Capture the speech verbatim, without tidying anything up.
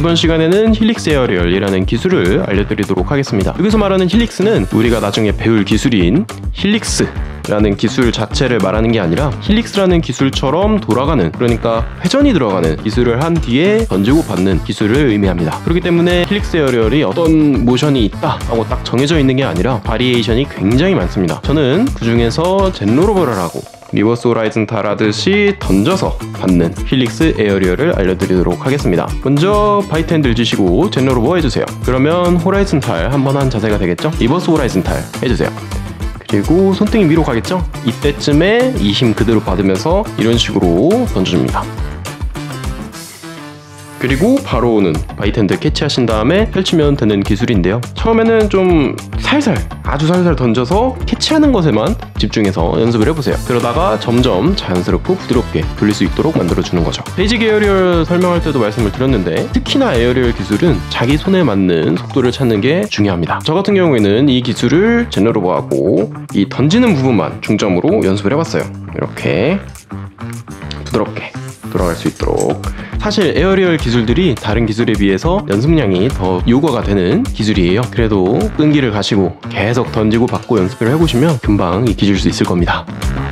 이번 시간에는 힐릭스 에어리얼이라는 기술을 알려드리도록 하겠습니다. 여기서 말하는 힐릭스는 우리가 나중에 배울 기술인 힐릭스 라는 기술 자체를 말하는 게 아니라 힐릭스라는 기술처럼 돌아가는, 그러니까 회전이 들어가는 기술을 한 뒤에 던지고 받는 기술을 의미합니다. 그렇기 때문에 힐릭스 에어리얼이 어떤 모션이 있다 하고 딱 정해져 있는 게 아니라 바리에이션이 굉장히 많습니다. 저는 그 중에서 젠로로버를 하고 리버스 호라이즌 탈 하듯이 던져서 받는 힐릭스 에어리얼을 알려드리도록 하겠습니다. 먼저 바이트 핸들 쥐시고 젠로로버 해주세요. 그러면 호라이즌 탈 한 번 한 자세가 되겠죠? 리버스 호라이즌 탈 해주세요. 그리고 손등이 위로 가겠죠? 이때쯤에 이 힘 그대로 받으면서 이런 식으로 던져줍니다. 그리고 바로 오는 바이트 핸들 캐치하신 다음에 펼치면 되는 기술인데요. 처음에는 좀 살살, 아주 살살 던져서 캐치하는 것에만 집중해서 연습을 해보세요. 그러다가 점점 자연스럽고 부드럽게 돌릴 수 있도록 만들어주는 거죠. 베이직 에어리얼 설명할 때도 말씀을 드렸는데 특히나 에어리얼 기술은 자기 손에 맞는 속도를 찾는 게 중요합니다. 저 같은 경우에는 이 기술을 젠로로버하고 이 던지는 부분만 중점으로 연습을 해봤어요. 이렇게 부드럽게 돌아갈 수 있도록. 사실 에어리얼 기술들이 다른 기술에 비해서 연습량이 더 요구가 되는 기술이에요. 그래도 끈기를 가시고 계속 던지고 받고 연습을 해보시면 금방 익히실 수 있을 겁니다.